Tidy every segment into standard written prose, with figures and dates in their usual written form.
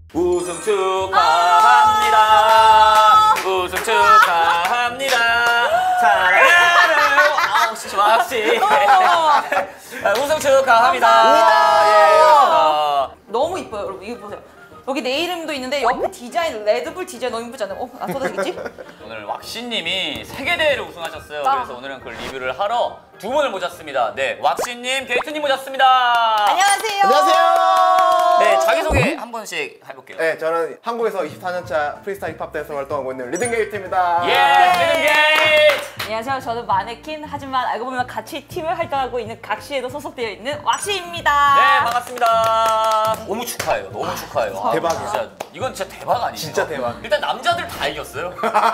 우승 축하합니다. 우승 축하합니다. 사랑하는 왁시. 우승 축하합니다. 너무 이뻐요, 여러분. 이거 보세요. 여기 내 이름도 있는데 옆에 디자인, 레드불 디자인 너무 이쁘지 않아요? 안 쏟아지겠지? 오늘 왁시님이 세계대회를 우승하셨어요. 그래서 오늘은 그 리뷰를 하러 두 분을 모셨습니다. 네, 왁시님, 게이트님 모셨습니다. 안녕하세요. 안녕하세요. 네, 자기소개 한 번씩 해볼게요. 네, 저는 한국에서 24년차 프리스타일 힙합 댄서 활동하고 있는 리듬게이트입니다. 예, 리듬게이트! 안녕하세요. 저는 마네킹, 하지만 알고 보면 같이 팀을 활동하고 있는 각시에도 소속되어 있는 왁시입니다. 네, 반갑습니다. 너무 축하해요. 너무 축하해요. 대박이야. 진짜, 이건 진짜 대박 아니에요? 진짜 대박. 일단 남자들 다 이겼어요.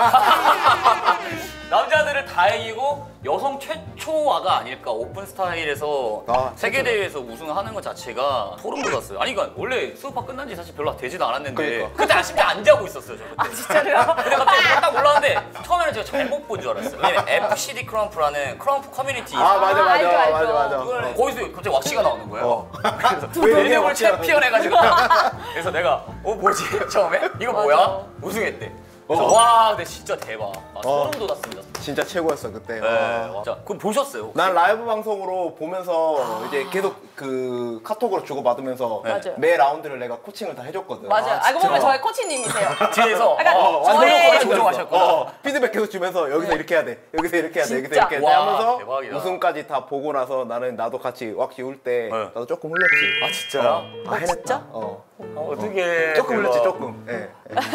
남자들을 다 이기고 여성 최초화가 아닐까. 오픈 스타일에서 세계대회에서 우승하는 것 자체가 소름 돋았어요. 아니 그러니까 원래 수업파 끝난 지 사실 별로 되지도 않았는데 그러니까. 그때 아침에 안 자고 있었어요. 저 그때. 아, 진짜로요? 근데 갑자기 딱 올라왔는데 처음에는 제가 잘못 본 줄 알았어요. 왜냐면 FCD 크럼프라는 크럼프 커뮤니티 맞아. 알죠. 거기서 갑자기 왁시가 나오는 거예요. 그래서 왜 리듬을 왁시가 챔피언 해가지고 그래서 내가 뭐지 처음에? 이거 뭐야? 맞아. 우승했대. 그래서 와 근데 진짜 대박. 소름 돋았습니다. 진짜 최고였어 그때. 네. 자, 그럼 보셨어요? 난 라이브 방송으로 보면서 이제 계속 그 카톡으로 주고받으면서 맞아요. 매 라운드를 내가 코칭을 다 해줬거든. 맞아요. 알고 보면 저의 코치님이세요. 뒤에서 저의 조종하셨구나. 피드백 계속 주면서 여기서 이렇게 해야 돼, 여기서 이렇게 해야 돼, 여기서 진짜. 이렇게 해야 돼 와, 하면서 대박이다. 우승까지 다 보고 나서 나도 같이 왁시 울 때 네. 나도 조금 흘렸지. 아 진짜요? 해냈다. 진짜? 어떻게? 조금 흘렸지 조금. 예.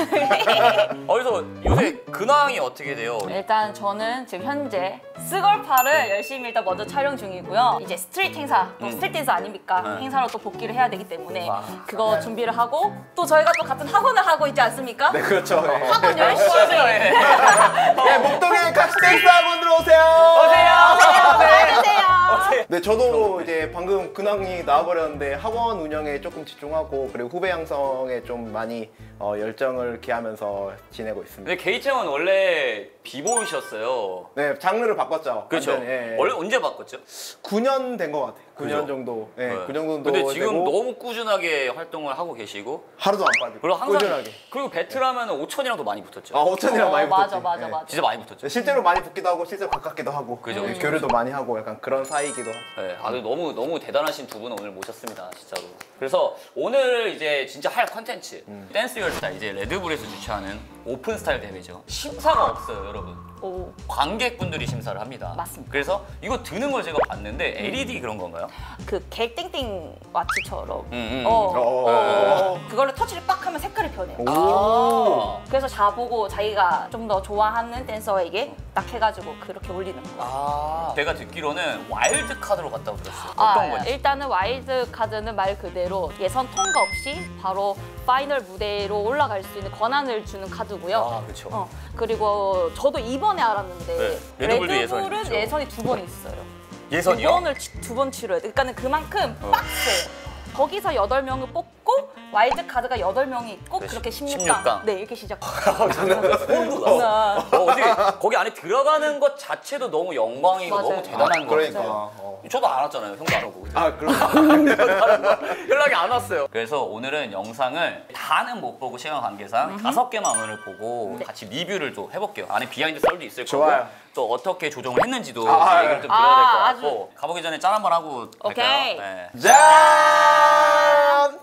그래서 요새 근황이 어떻게 돼요? 일단 저는 지금 현재 스걸파를 열심히 일단 먼저 촬영 중이고요. 이제 스트리트 행사, 또 스트리트 댄서 아닙니까? 행사로 또 복귀를 해야 되기 때문에 그거 준비를 하고 또 저희가 또 같은 학원을 하고 있지 않습니까? 네 그렇죠. 예. 학원 열심히 예, 목동에 각시 댄스 학원 들어오세요. 해주세요. 네, 저도 이제 방금 근황이 나와버렸는데 학원 운영에 조금 집중하고 그리고 후배 양성에 좀 많이 열정을 기하면서 지내고 있습니다. 근데 게이츠형은 원래 비보이셨어요. 네, 장르를 바꿨죠. 그렇죠. 완전히, 예. 원래 언제 바꿨죠? 9년 된 것 같아요. 9년 그죠? 정도. 예, 네. 9년 정도 근데 지금 되고 너무 꾸준하게 활동을 하고 계시고 하루도 안 빠지고 그리고 항상 꾸준하게. 그리고 배틀하면 5천이랑도 많이 붙었죠. 5천이랑 많이 맞아, 붙었지. 맞아, 예. 맞아. 진짜 많이 붙었죠. 실제로 많이 붙기도 하고 실제로 가깝기도 하고 그죠, 그죠, 교류도 많이 하고 약간 그런 사이이기도 하죠. 네, 아주 너무 대단하신 두 분을 오늘 모셨습니다, 진짜로. 그래서 오늘 이제 진짜 할 컨텐츠 댄스 열스타일 이제 레드불에서 주최하는 오픈 스타일 대회죠. 심사가 없어요, 여러분. 오. 관객분들이 심사를 합니다. 맞습니다. 그래서 이거 드는 걸 제가 봤는데 LED 그런 건가요? 그 갤땡땡 와치처럼 그걸로 터치를 빡 하면 색깔이 변해요. 아. 그래서 자보고 자기가 좀 더 좋아하는 댄서에게 딱 해가지고 그렇게 올리는 거예요. 제가 듣기로는 와일드 카드로 갔다고 들었어요. 어떤 건지. 일단은 와일드 카드는 말 그대로 예선 통과 없이 바로 파이널 무대로 올라갈 수 있는 권한을 주는 카드고요. 아, 그렇죠. 그리고 저도 이번에 알았는데 네, 레드불도 예선이 레드불은 있죠. 예선이 2번 있어요. 예선이요? 이번을 2번 치러야 돼. 그러니까는 그만큼 빡세요. 거기서 8명을 뽑고 와일드 카드가 8명이 있고 네, 그렇게 16강. 16강. 네, 이렇게 시작. 소름 돋았어. 어떻게 거기 안에 들어가는 것 자체도 너무 영광이고 맞아요. 너무 대단한 거 그러니까. 같아요. 저도 안 왔잖아요. 형도 안 오고. 그럼 연락이 안 왔어요. 그래서 오늘은 영상을 다는 못 보고 시간 관계상 5개만 오늘 보고 같이 리뷰를 좀 해볼게요. 안에 비하인드 썰도 있을 좋아요. 거고 또 어떻게 조정을 했는지도 아, 얘기를 좀 들어야 될 것 아주. 같고 가보기 전에 짠 한번 하고 오케이. 갈까요? 네. 짠!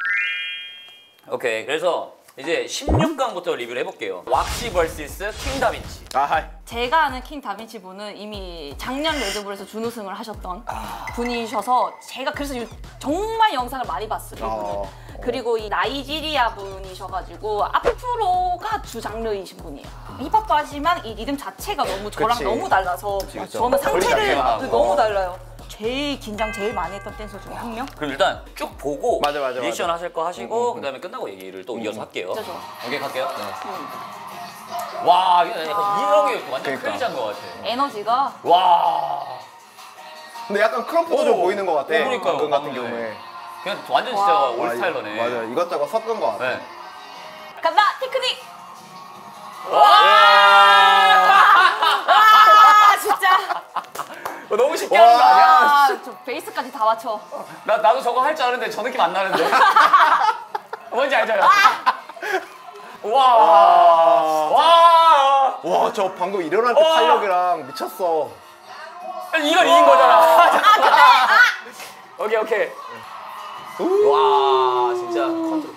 오케이. 그래서 이제 16강부터 리뷰를 해볼게요. 왁시 vs 킹 다빈치. 제가 아는 킹 다빈치 분은 이미 작년 레드불에서 준우승을 하셨던 분이셔서 제가 그래서 정말 영상을 많이 봤어요. 이분은. 그리고 이 나이지리아 분이셔가지고 앞프로가 주 장르이신 분이에요. 힙합도 하지만 이 리듬 자체가 너무 저랑 그치. 너무 달라서 그치. 저는 상체를 튀어나오고. 너무 달라요. 제일 긴장 제일 많이 했던 댄서 중에 한 명? 그럼 일단 쭉 보고 맞아. 리액션 하실 거 하시고 그다음에 끝나고 얘기를 또 이어서 할게요. 진짜 좋아. 오케이 갈게요. 와 이거 약간 이런 게 완전 그러니까. 크레이지한 것 같아. 에너지가 와 근데 약간 크럼프도 좀 보이는 것 같아. 그러니까요. 방금 같은 방금 경우에. 그냥 완전 진짜 와. 올스타일러네. 맞아. 이것저것 섞은 것 같아. 네. 간다 테크닉! 아 진짜! 너무 쉽게 하는 거 아니야? 저 베이스까지 다 맞춰. 나도 저거 할 줄 아는데 저 느낌 안 나는데. 뭔지 알죠? 와. 와, 저 방금 일어날 때 와. 탄력이랑 미쳤어. 이걸 이긴 거잖아. 오케이. 와, 진짜 컨트롤.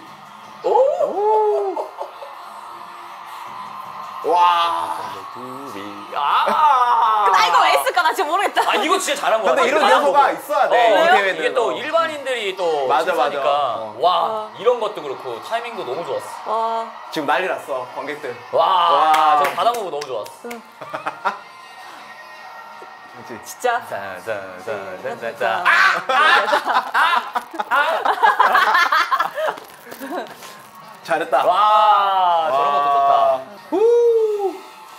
와. 나 이거 왜 했을까? 나 지금 모르겠다. 아, 이거 진짜 잘한 거야. 근데 이런 잘한 요소가 거고. 있어야 돼. 이 대회는. 이게 또 일반인들이 또 맞아, 심사니까 맞아. 와, 이런 것도 그렇고 타이밍도 너무 좋았어. 와. 지금 난리 났어, 관객들. 와, 저 바다보고 너무 좋았어. 그렇지. 진짜. 짠짠짠짠짠. 잘했다. 와, 저런 것도 좋다. 후.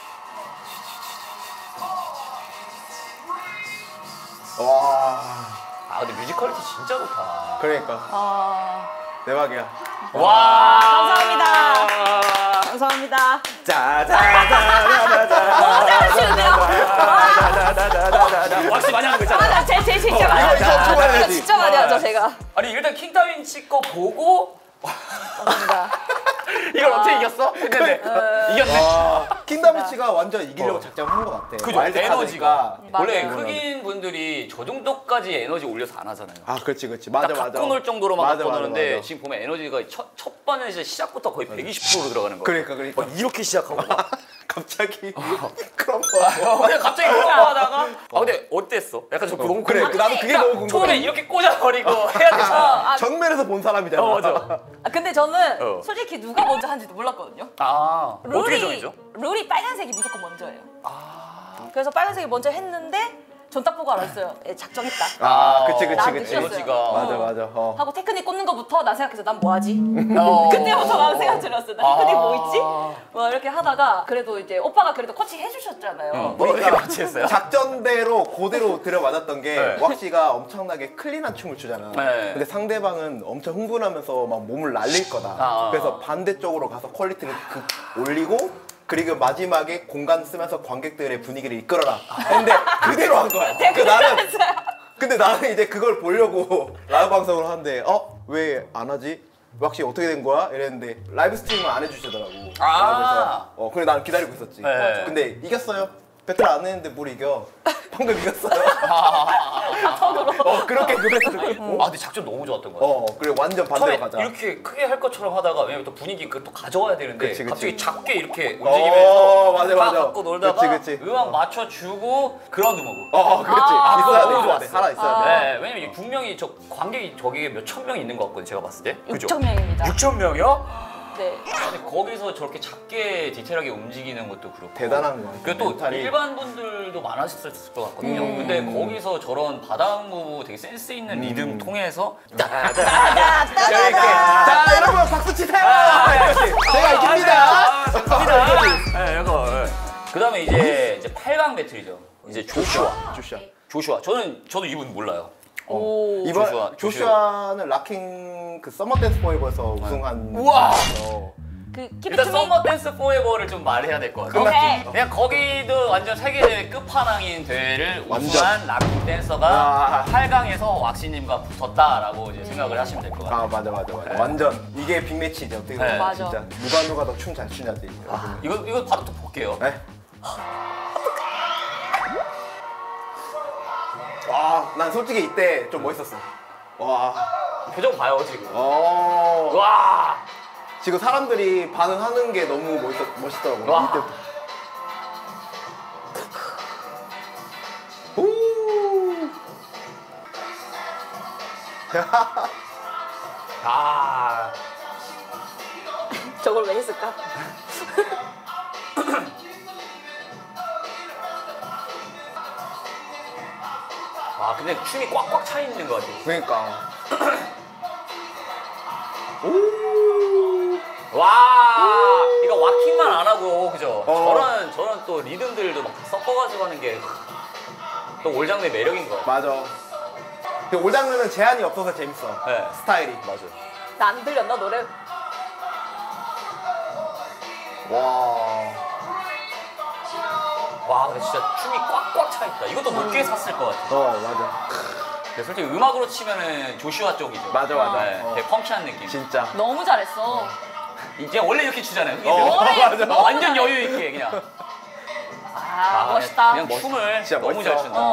와. 아, 근데 뮤지컬리티 진짜 좋다. 그러니까 대박이야. 와, 감사합니다. 감사합니다. 짜자자자자자. 너무 잘하시는데요? 왁스 많이 하는 거 있잖아. 아, 제 진짜 많이 이거 하죠. 초반해야지. 진짜 많이 하죠, 제가. 아니, 일단 킹다윈치 거 보고 감사합니다. 이걸 어떻게 이겼어? 했는데 이겼네. 와, 킹다미치가 완전 이기려고 작정한 것 같아. 그죠? 와일드 에너지가 카드니까. 원래 맞아요. 흑인 분들이 저 정도까지 에너지 올려서 안 하잖아요. 아, 그렇지. 맞아, 딱 맞아. 갖고 놀 정도로만 맞아, 갖고 맞아, 노는데 맞아. 지금 보면 에너지가 첫 번에 이제 시작부터 거의 120%로 들어가는 거예요. 그러니까. 이렇게 시작하고 막. 갑자기 크럼퍼. 그냥 갑자기 그거 하다가 근데 어땠어? 약간 좀 너무 그래, 궁금해. 나도 그게 너무 궁금해. 처음에 이렇게 꽂아버리고 해야 되잖아. 정면에서 본 사람이잖아. 맞아. 근데 저는 어. 솔직히 누가 먼저 한지도 몰랐거든요. 어떻게 정해져? 룰이 빨간색이 무조건 먼저예요. 그래서 빨간색이 먼저 했는데 전 딱 보고 알았어요. 작정했다. 아, 그치. 나 에너지가. 느꼈어요. 맞아. 하고 테크닉 꽂는 거부터 나 생각해서 난 뭐 하지? 어. 그때부터 나는 생각 들었어요. 나 테크닉 뭐 있지? 뭐 이렇게 하다가 그래도 이제 오빠가 그래도 코칭 해주셨잖아요. 뭐라고 같이 했어요? 작전대로 그대로 들여맞았던 게 네. 왁시가 엄청나게 클린한 춤을 추잖아. 네. 근데 상대방은 엄청 흥분하면서 막 몸을 날릴 거다. 그래서 반대쪽으로 가서 퀄리티를 올리고 그리고 마지막에 공간 쓰면서 관객들의 분위기를 이끌어라. 근데 그대로 한 거야. 근데 나는 이제 그걸 보려고 라이브 방송을 하는데 왜 안 하지? 왁시 어떻게 된 거야? 이랬는데 라이브 스트리밍을 안 해주시더라고. 그래서 그래 나는 기다리고 있었지. 네. 근데 이겼어요. 배틀 안 했는데 뭘 이겨? 방금 이겼어요. 그렇게 그랬더니. 근데 작전 너무 좋았던 거야. 그래 완전 반대로 처음에 가자. 이렇게 크게 할 것처럼 하다가 왜냐면 또 분위기 또 가져와야 되는데 그치. 갑자기 작게 이렇게 움직이면서 맞아. 다 갖고 놀다가 그치. 음악 맞춰주고 그라운드 모브. 그렇지. 그거 있어야 돼, 너무 있어야 돼. 좋았어. 하나 있어야 돼. 네, 왜냐면 분명히 저 관객이 저기에 몇천 명 있는 것 같거든요. 제가 봤을 때. 6천 명입니다. 6천 명이요? 네. 근데 거기서 저렇게 작게 디테일하게 움직이는 것도 그렇고 대단한 거 같아. 그리고 또 멘탈이. 일반 분들도 많았을 것 같거든요. 근데 거기서 저런 바닥 무브 되게 센스 있는 리듬 통해서 자, 여러분 박수 치세요. 제가 이깁니다. 네, 이거. 그다음에 이제 8강 배틀이죠. 이제 조슈아. 저도 이분 몰라요. 이번 조슈아는 락킹 그 서머 댄스 포에버에서 우승한. 우와! 그 일단 키비투미 썸머 댄스 포에버를 좀 말해야 될 것 같아요. 오케이. 그냥 거기도 완전 세계대회 끝판왕인 대회를 우승한 락킹 댄서가 8강에서 왁시님과 붙었다라고 이제 생각을 하시면 될 것 같아요. 맞아. 완전 이게 빅매치죠. 어떻게 보면 네. 맞아. 진짜 누가 더 춤 잘 추냐지. 이거 바로 또 볼게요. 네. 난 솔직히 이때 좀 멋있었어. 와. 표정 봐요 지금. 와. 와. 지금 사람들이 반응하는 게 너무 멋있더라고. 와. 이때부터. 오. 저걸 왜 했을까? 근데 춤이 꽉꽉 차 있는 것 같아요. 그러니까. 와, 이거 왁킹만 안 하고 그죠? 어. 저런 또 리듬들도 막 섞어가지고 하는 게 또 올장르의 매력인 것 같아요. 맞아. 근데 올장르는 제한이 없어서 재밌어. 네. 스타일이. 맞아. 나 안 들렸나 노래? 와. 근데 진짜 춤이 꽉꽉 차 있다. 이것도 높게 샀을 것 같아. 맞아. 근데 솔직히 음악으로 치면은 조슈아 쪽이죠. 맞아. 되게 펑키한 느낌. 진짜. 너무 잘했어. 이제 원래 이렇게 추잖아요. 맞아. 완전 여유 있게 그냥. 멋있다. 그냥 춤을 진짜 너무 멋있어. 잘 춘다.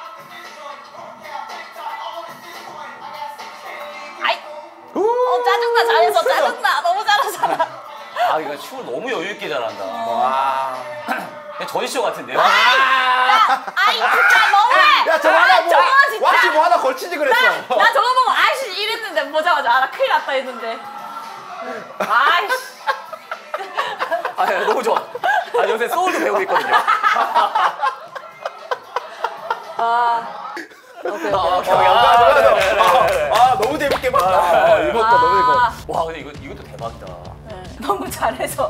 아이. 짜증나. 잘했어. 짜증나. 너무 잘하잖아. 이거 춤을 너무 여유 있게 잘한다. 와. 그냥 저니쇼 같은데요? 아이 진짜 너무해. 야 저거 하나 뭐 저거 진짜. 왁시 뭐 하나 걸치지 그랬어. 나 저거 보고 아이씨 이랬는데 보자마자 나 큰일 났다 했는데. 아이씨. 너무 좋아. 요새 소울도 배우고 있거든요. 오케이. 너무 재밌게 봤다. 이거 너무 이거. 와 근데 이것도 대박이다. 너무 잘해서.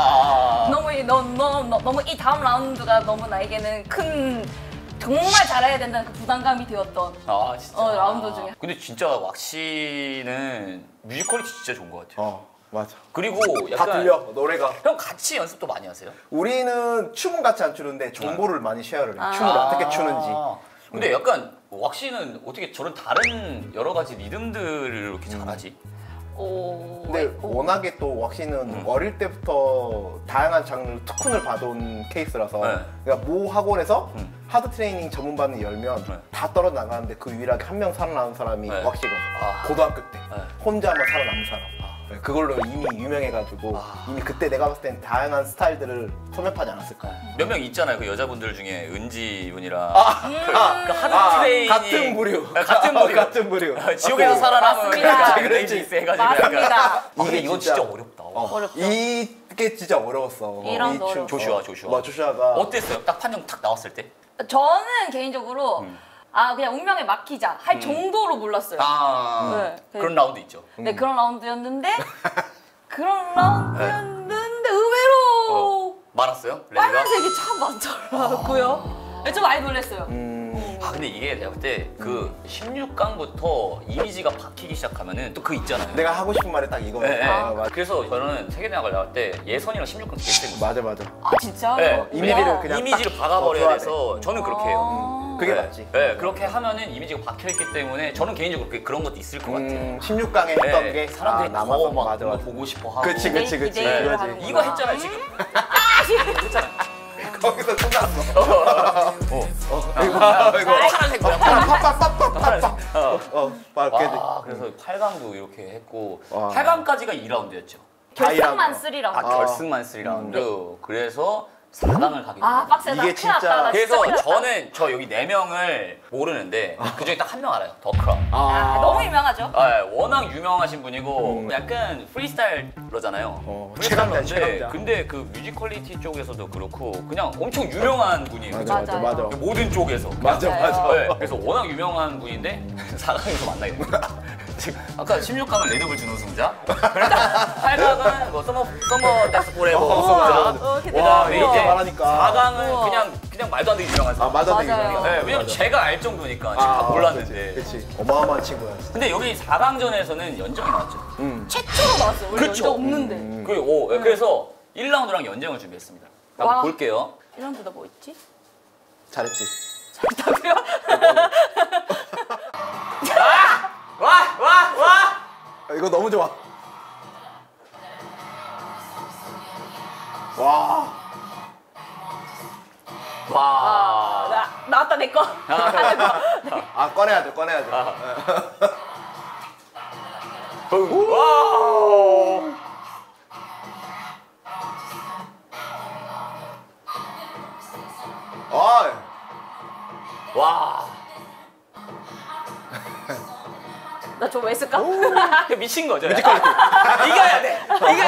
너무 이 다음 라운드가 너무 나에게는 큰 정말 잘해야 된다는 그 부담감이 되었던 진짜. 라운드 중에. 근데 진짜 왁시는 뮤직 퀄리티 진짜 좋은 것 같아요. 맞아. 그리고 다 약간 들려 노래가. 형 같이 연습도 많이 하세요? 우리는 춤은 같이 안 추는데 정보를 많이 쉐어를 해. 춤을 어떻게 추는지. 근데 약간 왁시는 어떻게 저런 다른 여러 가지 리듬들을 이렇게 잘하지? 근데 워낙에 또 왁시는 어릴 때부터 다양한 장르 특훈을 받아온 케이스라서 그러니까 모 학원에서 하드 트레이닝 전문반을 열면 다 떨어 나가는데 그 유일하게 한 명 살아남은 사람이 왁시거든. 고등학교 때 혼자만 살아남은 사람. 그걸로 이미 유명해가지고 이미 그때 내가 봤을 땐 다양한 스타일들을 소매파지 않았을까. 몇 명 있잖아요. 그 여자분들 중에 은지 분이랑 그 하드 트레이닝 같은 부류. 같은 부류. 같은 부류. 지옥에서 살아남은 맞습니다. 레이지스 해가지고 맞습니다. 약간 근데 이건 진짜 어렵다. 어렵죠. 이게 진짜 어려웠어. 이 라운드 춤. 어려워. 조슈아. 조슈아가 어땠어요? 딱 판정 탁 나왔을 때? 저는 개인적으로 그냥 운명에 맡기자 할 정도로 몰랐어요. 네. 그런 라운드 있죠. 네, 그런 라운드였는데 의외로 많았어요? 레드가? 빨간색이 참 많더라고요. 좀 많이 놀랐어요. 근데 이게 내가 볼 때 그 16강부터 이미지가 박히기 시작하면은 또 그 있잖아요. 내가 하고 싶은 말이 딱 이거야. 네, 맞아. 그래서 저는 세계대학을 나갈 때 예선이랑 16강 되게 세고 맞아. 진짜? 네, 이미지를 그냥 이미지를 딱 박아버려야 줘야 돼서 저는 그렇게 해요. 그게 네. 맞지. 네, 그렇게 하면은 이미지가 박혀있기 때문에 저는 개인적으로 그런 것도 있을 것 같아요. 16강에 했던 네, 게 사람들이 남아서 더막 맞아. 보고 싶어 하고. 그치. 기대를 그거지. 하는구나. 이거 했잖아요 지금. 했잖아요. 거기서 끝났어. 이거 파란색 뭐야? 파란색. 그래서 8강도 이렇게 했고 와. 8강까지가 2라운드였죠. 결승만 다이라운드. 3라운드. 결승만 3라운드. 그래서 4강을 가게 됐어요. 빡세다. 이게 큰일 났다. 진짜- 나 그래서 큰일 났다. 저는 저 여기 4명을 모르는데 그중에 딱 한 명 알아요. 더크라운. 너무 유명하죠. 워낙 유명하신 분이고 약간 프리스타일러잖아요. 최강자, 프리스타일러인데 최강자. 근데 그 뮤직 퀄리티 쪽에서도 그렇고 그냥 엄청 유명한 분이에요. 맞아. 모든 쪽에서. 맞아. 네, 그래서 워낙 유명한 분인데 4강에서 만나게 됩니다. 지금 아까 16강은 레드불 준우승자, 8강은 뭐 서머 댄스 포레버 우승자. 와, 이렇게 말하니까. 4강은 그냥 말도 안 되게 유명한 사람. 맞아. 맞아요. 네, 왜냐면 제가 알 정도니까 지금 다 몰랐는데. 그치. 어마어마한 친구야. 근데 여기 4강전에서는 연정이 나왔죠. 최초로 나왔어요. 원래 그렇죠. 연정 없는데. 그래서 1라운드랑 연정을 준비했습니다. 한번 와. 볼게요. 이런보다 뭐 있지? 잘했지. 잘했다고요? 와! 이거 너무 좋아. 와. 나왔다 내 거. 꺼내야죠. 와! 나 저거 왜 쓸까? 이거 미친 거죠? 이겨야 돼!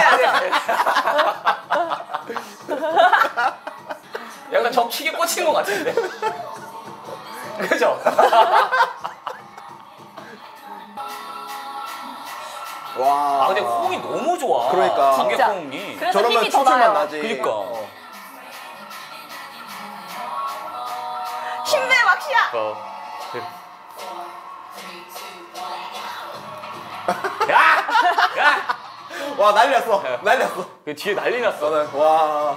약간 적킥에 꽂힌 것 같은데? 그죠? 와. 근데 호응이 너무 좋아. 그러니까. 관객 진짜. 호응이. 그래서 저러면 힘이 더 춤출만 나요. 나지. 그니까. 힘내 막시야. 야! 와, 난리 났어. 그 뒤에 난리 났어. 저는 와.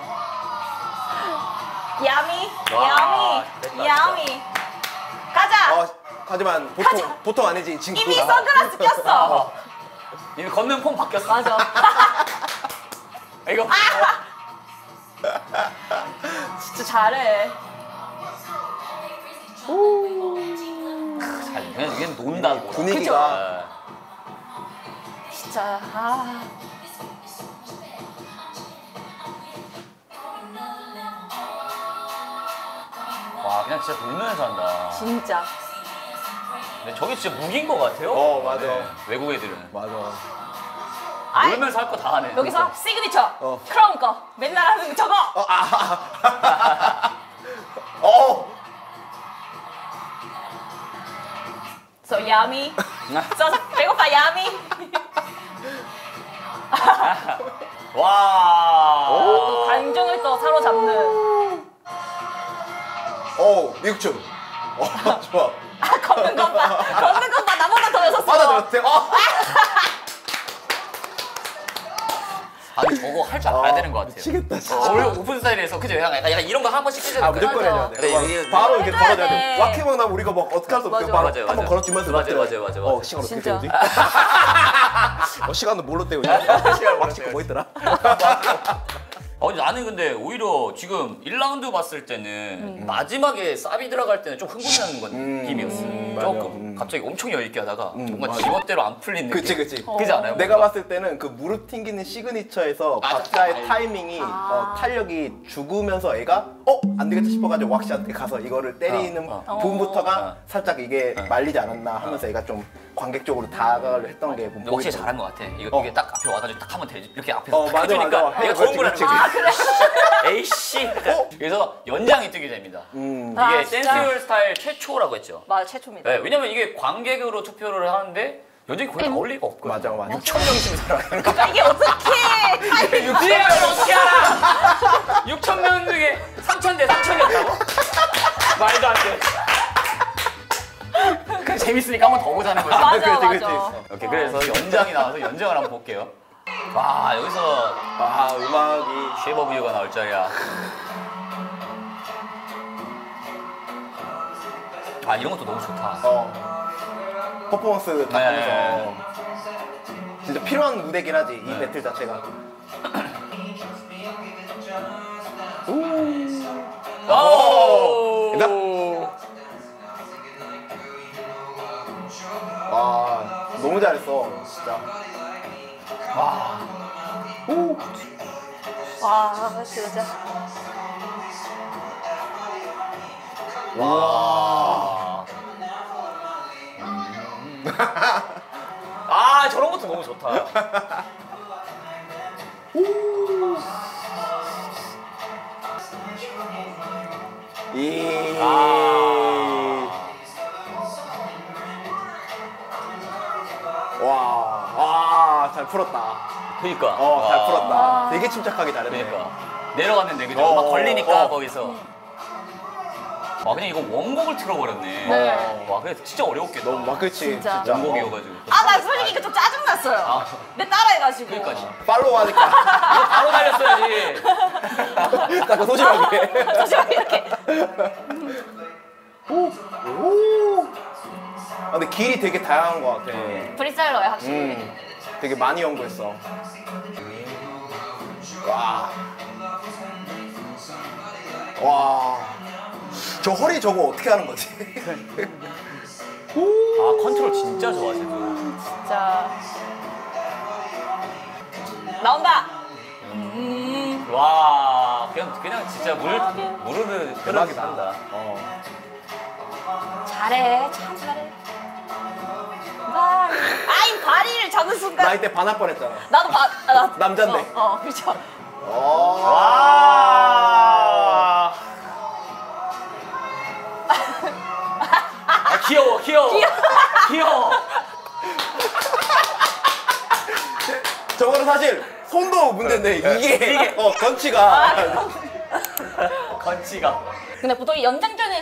야미. 와, 됐다, 가자. 하지만 보통 아니지 친구. 이미 선글라스 꼈어. 이미 걷는 폼 바뀌었어. 맞아. 이거 진짜 잘해. 잘 그냥 이게 논다고. 분위기가 진짜 와 그냥 진짜 놀면서 한다. 진짜. 근데 저게 진짜 무기인 것 같아요. 맞아. 외국 애들은 맞아. 아이, 놀면서 할 거 다 하네. 여기서 시그니처 크라운 거 맨날 하는 저거. So yummy. So 배고파 yummy. 와. 또 감정을 또 사로잡는. 미국춤. 좋아. 걷는 것 봐. 걷는 것 봐. 나보다 더 여섰어. 받아들였대. 아니 저거 할 줄 알아야 되는 것 같아요. 미치겠다 진짜. 원래 오픈 스타일에서 그죠? 약간 이런 거 한 번씩 해줘야 돼. 무조건 해줘야 돼. 그래, 이게 바로 이렇게 해줘야 걸어줘야 돼. 돼. 왁킹만 나면 우리가 막 어떻게 할 수 없어. 맞아. 바로 맞아요, 한번 맞아요. 걸어주면서 맞아요, 막 맞아요. 시간 어떻게 진짜. 되지? 시간은 뭘로 때우지? 시간을 막 찍고 뭐 있더라? 나는 근데 오히려 지금 1라운드 봤을 때는 마지막에 쌉이 들어갈 때는 좀 흥분하는 건 느낌이었어. 조금 갑자기 엄청 여유있게 하다가 뭔가 맞아. 지멋대로 안 풀린 느낌. 그치. 그지 않아요? 내가 봤을 때는 그 무릎 튕기는 시그니처에서 박자의 타이밍이 탄력이 죽으면서 애가 안 되겠다 싶어가지고 왁시한테 가서 이거를 때리는 부분부터가 살짝 이게 말리지 않았나 하면서 애가 좀 관객적으로 다가가려 했던 게 근데 확실히 잘한 것 같아. 이게 딱 앞에 와가지고 딱 하면 되지. 이렇게 앞에서 딱 맞아, 해주니까 맞아. 내가 더 흥분하는 그치, 거야. 그래. 에이씨. 그래서 연장이 뜨게 됩니다. 이게 아, 진짜? 댄스홀 스타일 최초라고 했죠. 맞아 최초입니다. 네, 왜냐면 이게 관객으로 투표를 하는데 연장이 거의 나올 리가 없거든요. 맞아. 6,000명이 지금 살아가는 거야. 그러니까 이게 어떻게 타이밍이 니가 어떻게 알아? 6,000명 중에 3,000대 3,000이었다고? 말도 안 돼. 그냥 재밌으니까 한 번 더 보자는 거지. 맞아. 오케이, 그래서 연장이 나와서 연장을 한번 볼게요. 와, 여기서 음악이 쉐이브 오브 유가 나올 줄이야. 이런 것도 너무 좋다. 퍼포먼스 다 네. 하면서 진짜 필요한 무대긴 하지 이 배틀 자체가. 오! 와 너무 잘했어 진짜. 와 진짜. 와. 저런 것도 너무 좋다. 잘 풀었다. 그니까. 잘 풀었다. 되게 침착하게 잘했네. 그러니까 내려갔는데 그죠? 막 걸리니까 거기서. 그냥 이거 원곡을 틀어버렸네. 네. 와, 근데 진짜 어려웠겠다. 너무 그치 진짜. 원곡이어가지고. 나 솔직히 이거 좀 짜증났어요. 내 따라해가지고. 그러니까 팔로우 하니까 바로 달렸어야지. 딱 소심하게. 조심하게 이렇게. 근데 길이 되게 다양한 것 같아. 프리스타일러야 확실히. 되게 많이 연구했어. 와. 저 허리 저거 어떻게 하는 거지? 컨트롤 진짜 좋아, 쟤도. 진짜. 나온다. 와, 그냥 진짜 무릎을 대박이다. 한다. 잘해, 참 잘해. 이 바리를 잡는 순간. 나 이때 반할 뻔했잖아. 나도 남잔데. 그렇죠. 와. 귀여워. 저거는 사실 손도 문제인데 이게 건치가 건치가. 근데 보통 이 연장전에서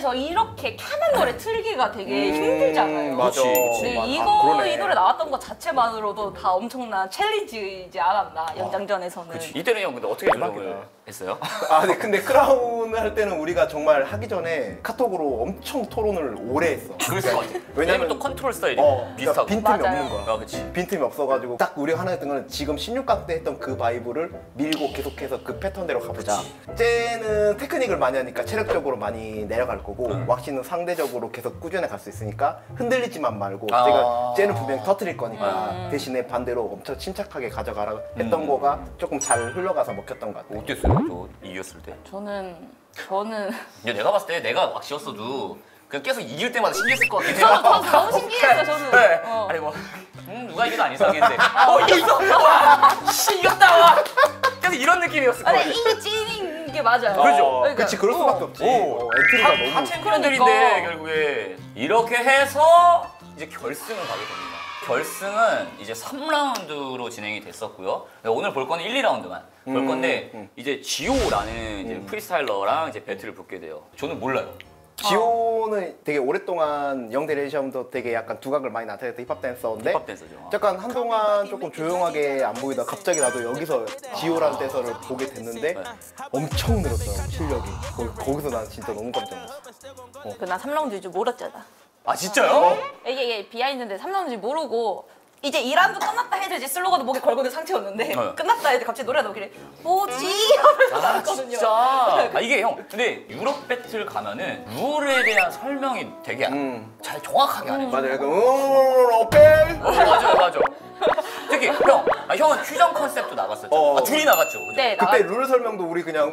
힙합에서 이렇게 캬만 노래 틀기가 되게 힘들잖아요. 맞아. 근데 맞아. 이 노래 나왔던 것 자체만으로도 다 엄청난 챌린지이지 않았나 연장전에서는. 이때는 형 근데 어떻게 조정을 했어요? 아, 네, 근데 크라운 할 때는 우리가 정말 하기 전에 카톡으로 엄청 토론을 오래 했어. 그랬을 것 같아. 왜냐면 또 컨트롤 스타일이 비슷하고. 빈틈이 맞아요. 없는 거야. 아, 그치. 빈틈이 없어가지고 딱 우리가 하나 했던 거는 지금 16강 때 했던 그 바이브를 밀고 계속해서 그 패턴대로 가보자. 쟤는 테크닉을 많이 하니까 체력적으로 많이 내려갈 거고 왁시는 상대적으로 계속 꾸준히 갈 수 있으니까 흔들리지만 말고 쟤는 분명히 터트릴 거니까 대신에 반대로 엄청 침착하게 가져가라 했던 거가 조금 잘 흘러가서 먹혔던 것 같아. 어땠어요? 저 이겼을 때? 저는 근데 내가 봤을 때 내가 왁시였어도 그냥 계속 이길 때마다 신기했을 것 같긴 해요. 저도 너무 신기했어요. 저는. 네. 아니 뭐 누가 이겨도 안 이상했는데 이겼어! 와! 씨 이겼다! 와! 계속 이런 느낌이었을 것 아니 같아. 이게 찐인 게 맞아요. 그죠? 그러니까, 그치, 그럴 수밖에 없지. 엔트리가 다 너무. 챔피언들인데 그러니까. 결국에 이렇게 해서 이제 결승을 가게 됩니다. 결승은 이제 3라운드로 진행이 됐었고요. 오늘 볼 거는 1, 2라운드만 볼 건데 이제 지오라는 이제 프리스타일러랑 이제 배틀을 붙게 돼요. 저는 몰라요. 지호는 되게 오랫동안 영대레이션도 되게 약간 두각을 많이 나타냈던 힙합 댄서인데 힙합 댄서죠. 약간 한동안 조금 조용하게 안 보이다가 갑자기 나도 여기서 지호라는 댄서를 보게 됐는데 엄청 늘었어요, 실력이. 거기서 난 진짜 너무 깜짝 놀랐어. 난 3라운드 줄 모르잖아. 아 진짜요? 이게 비하인드인데 3라운드 줄 모르고 이제 2라운드 끝났다 해도 이제 슬로건을 목에 걸고 있는 상태였는데 끝났다 해도 갑자기 노래가 나오길래 뭐지? 하면서 나왔거든요. 진짜. 아 이게 형 근데 유럽 배틀 가면은 룰에 대한 설명이 되게 잘 정확하게 안 해요. 맞아, 약간 오케이. 맞아. 특히 형은 퓨전 컨셉도 나갔었죠. 아, 둘이 나갔죠. 그죠? 네, 그때 룰 설명도 우리 그냥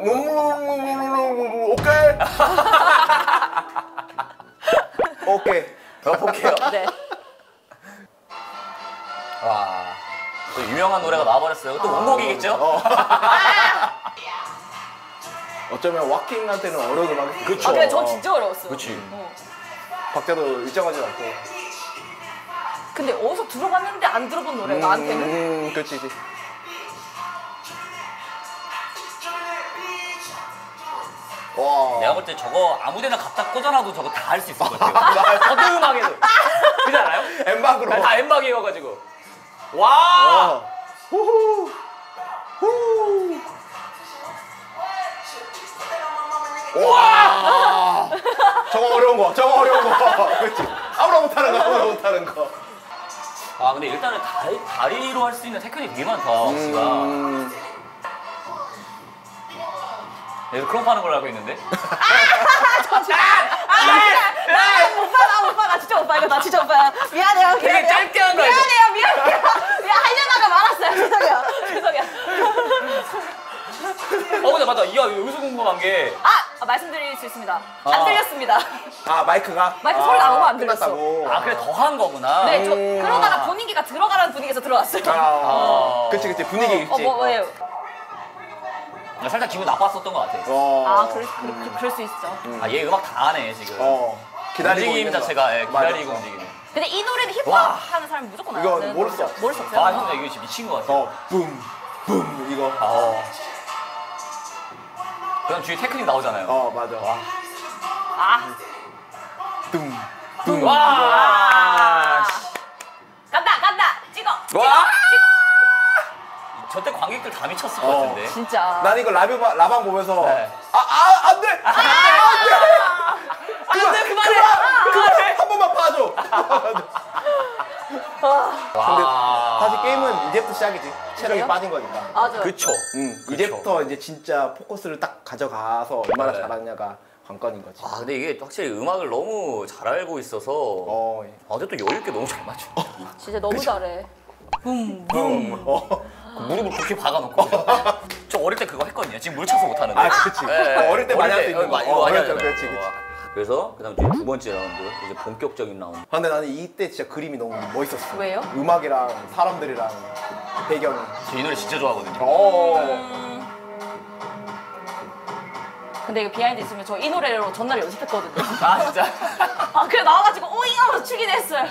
오케이. 오케이. 볼게요. 네. 와, 또 유명한 노래가 나와버렸어요. 또 원곡이겠죠? 어쩌면 와킹한테는 어려운 음악이. 그렇죠. 근데 전 진짜 어려웠어요. 그렇지. 박자도 일정하지 않고. 근데 어디서 들어봤는데 안 들어본 노래 나한테는. 그렇지. 와. 내가 볼 때 저거 아무데나 갖다 꽂아놔도 저거 다 할 수 있을 것 같아요. 어떤 음악에도. 그렇지 않아요? 엠박으로. 다 엠박이어가지고. 와! 후후. 후. 와! 저거 어려운 거. 그렇지. 아무나 못하는 거. 아 근데 일단은 다리로 할 수 있는 테크닉이 되게 많다. 왁시가. 얘도 크롬 파는 걸로 알고 있는데. 오빠 나 진짜 오빠 이거 나 진짜 오빠야. 미안해요. 되게 짧게 한 거야. 미안해요. 하려다가 말았어요. 죄송해요. 근데 맞다. 여기서 궁금한 게. 말씀드릴 수 있습니다. 안 들렸습니다. 아, 마이크가? 마이크 소리가 너무 안 들렸어. 끝났다고. 아 그래 더 한 거구나. 네, 그러다가 분위기가 들어가라는 분위기에서 들어왔어요. 그치. 분위기 있지. 뭐예요? 살짝 기분 나빴었던 것 같아. 그럴 수 있어. 얘 음악 다 하네 지금. 기다리고 움직임 있는 거. 자체가 기다리고 맞아. 움직이네. 근데 이 노래는 힙합 와. 하는 사람이 무조건 이거 알아요. 모를 수 없어. 모를 수 없어요. 아 형 나 이거 진짜 미친 것 같아. 붐 이거. 그럼 뒤에 테크닉 나오잖아요. 맞아. dum. 와. 간다. 찍어. 와. 저때 관객들 다 미쳤을 것 같은데. 진짜. 난 이거 라방 보면서 네. 안 돼. 그만해. 한 번만 봐줘. 근데 사실 게임은 이제부터 시작이지. 체력이 그래요? 빠진 거니까. 맞아. 그쵸. 이제부터 이제 진짜 포커스를 딱 가져가서 얼마나 네. 잘하느냐가 관건인 거지. 근데 이게 확실히 음악을 너무 잘 알고 있어서. 근데 또 여유 있게 너무 잘 맞춰. 진짜 너무 잘해. 무릎을 그렇게 박아놓고. 저 어릴 때 그거 했거든요. 지금 물 차서 못하는데. 그렇지. 어릴 때 많이 할 수 있는 거. 이거 많이 그렇죠, 하잖아요. 그렇지. 그래서 그다음 두 번째 라운드 이제 본격적인 라운드. 근데 나는 이때 진짜 그림이 너무 멋있었어. 왜요? 음악이랑 사람들이랑 배경이. 저 이 노래 진짜 좋아하거든요. 근데 이거 비하인드 있으면 저 이 노래로 전날 연습했거든요. 아 진짜. 그래 나와가지고 오잉하면서 추긴 했어요.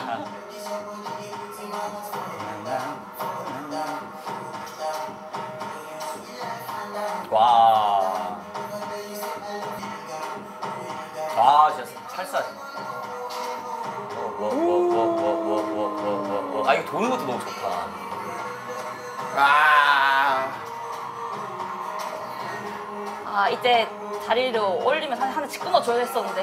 와. 진짜 이때 다리를 올리면서 하나 끊어줘야 했었는데.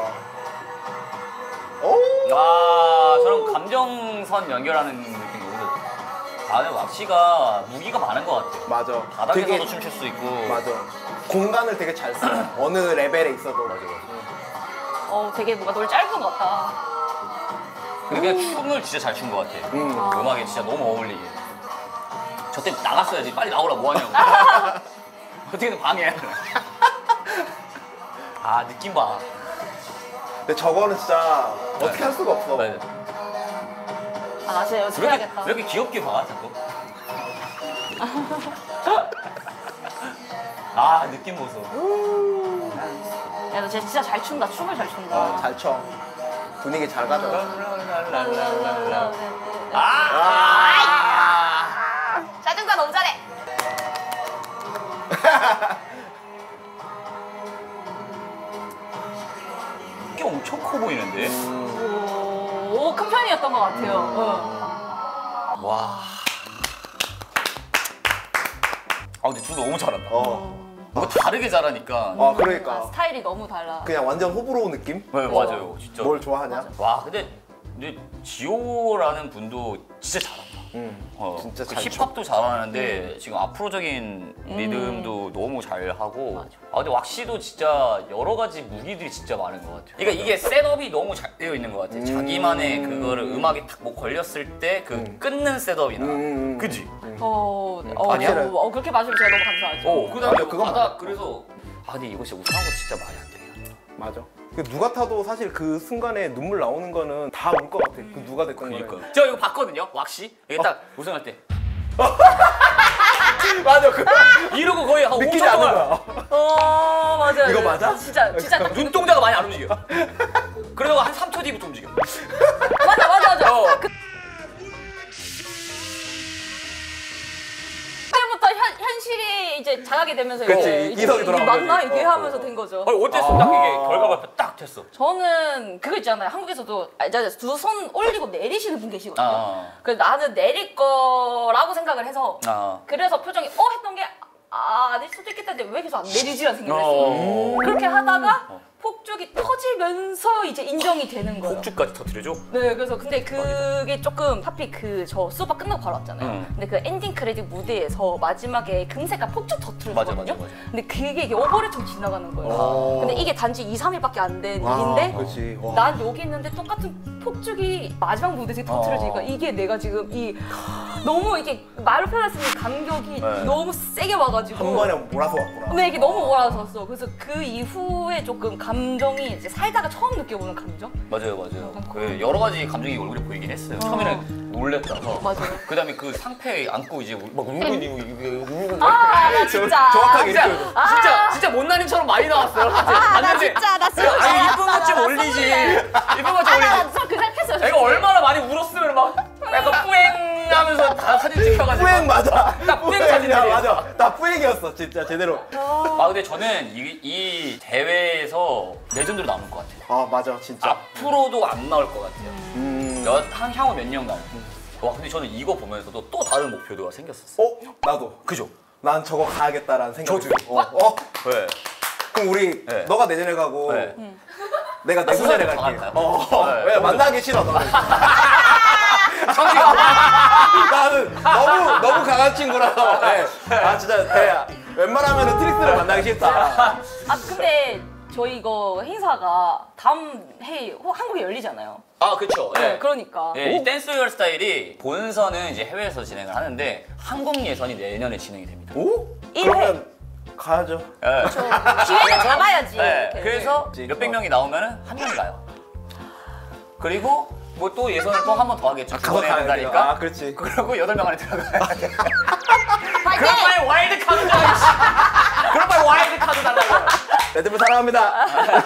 아, 저런 감정선 연결하는 느낌이 너무 좋다. 아, 근데 왁시가 무기가 많은 것 같아요. 맞아. 바닥에서도 되게- 춤출 수 있고. 맞아. 공간을 되게 잘 써. 어느 레벨에 있어도. 맞아. 되게 뭔가 노래 짧은 것 같다. 그냥 춤을 진짜 잘 춘 것 같아. 음악에 진짜 너무 어울리게. 저 때 나갔어야지. 빨리 나오라 뭐 하냐고. 어떻게든 방해해. 아, 느낌 봐. 근데 저거는 진짜 어떻게 할 수가 없어. 네. 아, 나 진짜 왜 연습해야겠다. 이렇게 귀엽게 봐, 자꾸? 아, 느낌 보소. 야, 너 진짜 잘 춘다. 춤을 잘 춘다. 잘 쳐. 분위기 잘 가져. 짜증나 너무 잘해. 이게 엄청 커 보이는데? 오, 큰 편이었던 것 같아요. 와. 아, 근데 둘 너무 잘한다. 뭔가 다르게 잘하니까. 그러니까. 스타일이 너무 달라. 그냥 완전 호불호 느낌? 네, 맞아요. 진짜. 뭘 좋아하냐? 와, 근데 지호라는 분도 진짜 잘한다. 진짜 그 잘 힙합도 잘하는데 지금 앞으로적인 리듬도 너무 잘하고. 아, 근데 왁시도 진짜 여러 가지 무기들이 진짜 많은 것 같아요. 그러니까 이게 셋업이 너무 잘 되어 있는 것 같아요. 자기만의 그거를 음악이 딱 뭐 걸렸을 때 그 끊는 셋업이나. 그지? 아니야? 그렇게 봐주면 제가 너무 감사하죠. 그다음에 맞아, 그건 바다 맞아. 그래서 근데 이거 진짜 우승한 거 진짜 말이 안 돼요. 맞아. 그 누가 타도 사실 그 순간에 눈물 나오는 거는 다 울 것 같아. 그 누가 됐건 간에. 그러니까. 저 이거 봤거든요. 왁시. 이게 딱 우승할 때 맞아. 그 이러고 거의 한 5초 느끼지 않는 동안 거야. 맞아요. 이거 맞아? 진짜 눈동자가 많이 안 움직여. 그러다가 한 3초 뒤부터 움직여. 맞아. 어. 그때부터 현실이 이제 자각이 되면서 그치, 이제 이성이 이게 돌아온 맞나 거지. 이게 하면서 된 거죠. 어땠어? 딱 이게 결과가 딱 됐어. 저는 그거 있잖아요. 한국에서도 두 손 올리고 내리시는 분 계시거든요. 그래서 나는 내릴 거라고 생각을 해서 그래서 표정이 했던 게 아닐 수도 있겠다 근데 왜 계속 안 내리지라는 생각을 했어요. 그렇게 하다가 폭죽이 터지면서 이제 인정이 되는 거예요. 폭죽까지 터뜨려줘? 네, 그래서 근데 그게 조금 하필 저 수업가 끝나고 바로 왔잖아요. 근데 그 엔딩 크레딧 무대에서 마지막에 금색깔 폭죽 터뜨렸거든요. 맞아. 근데 그게 이게 오버랩처럼 지나가는 거예요. 근데 이게 단지 2, 3일밖에 안 된 일인데 그렇지. 난 여기 있는데 똑같은 폭죽이 마지막 무대에서 터뜨려지니까 이게 내가 지금 너무 이게 말로 표현할 수 있는 감격이 너무 세게 와가지고 한 번에 몰아서 왔구나. 네, 이게 너무 몰아섰어. 그래서 그 이후에 조금 감정이 이제 살다가 처음 느껴보는 감정? 맞아요. 그 여러 가지 감정이 얼굴에 보이긴 했어요. 처음에는 놀랬다가. 맞아요. 그다음에 그 상패에 안고 이제 막 울고 있는 나 진짜. 정확하게 진짜, 이렇게. 진짜 못난이처럼 많이 나왔어요. 봤는데 나 진짜. 아니 이쁜 것 좀 올리지. 이쁜 것 좀 올리지. 그 생각했어요. 내가 얼마나 많이 울었으면 막 약간 뿌앵 하면서 다 사진 찍혀가지고. 뿌앵 맞아. 딱 뿌앵 사진이야. 맞아. 나 뿌앵이었어 진짜 제대로. 근데 저는 이 대회에서 레전드로 남을 것 같아요. 맞아 진짜. 앞으로도 안 나올 것 같아요. 향후 몇 년 가면. 와, 근데 저는 이거 보면서도 또 다른 목표가 생겼었어. 나도. 그죠? 난 저거 가야겠다라는 생각이 저도요. 들어. 네. 그럼 우리 네. 너가 내년에 가고 네. 내가 내후년에 수사도 갈게. 가나요? 왜 만나기 싫어 너는. 정지가 나는 너무 강한 친구라서. 진짜 웬만하면 트릭스를 만나기 싫다. 근데 저희 이거 행사가 다음 해에 한국에 열리잖아요. 그쵸. 네, 그러니까. 이 댄스 리얼 스타일이 본선은 이제 해외에서 진행을 하는데 한국 예선이 내년에 진행이 됩니다. 오? 일회. 그러면 가야죠. 기회는 잡아야지. 네, 이렇게. 그래서 몇백 명이 나오면 한 명이 가요. 그리고 뭐 또 예선을 또 한 번 더 하겠죠. 두 번 해야 된다니까. 그렇지. 그리고 8명 안에 들어가야 돼. 파이팅! 그런 바에 와일드 카드 달라. 그런 바에 와일드 카드 달라고. 레드불 사랑합니다.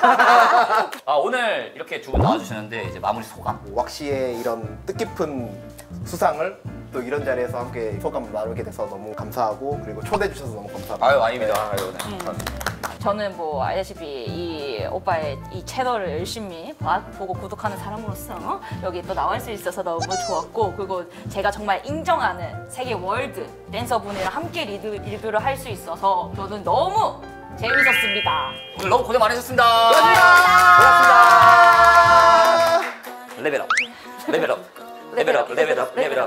오늘 이렇게 두 분 나와주시는데 이제 마무리 소감. 왁시의 이런 뜻깊은 수상을 또 이런 자리에서 함께 소감 나누게 돼서 너무 감사하고 그리고 초대해 주셔서 너무 감사합니다. 아닙니다. 저는 뭐 알다시피 이 오빠의 이 채널을 열심히 보고 구독하는 사람으로서 여기 또 나올 수 있어서 너무 좋았고 그리고 제가 정말 인정하는 세계 월드 댄서분이랑 함께 리뷰를 할 수 있어서 저는 너무 재밌었습니다. 오늘 너무 고생 많으셨습니다. 고맙습니다. 레벨업. 레벨업. 레벨업. 레벨업. 레벨업.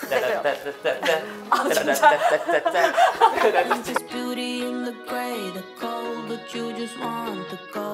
아 진짜. There's beauty in the gray, the cold, but you just want the gold.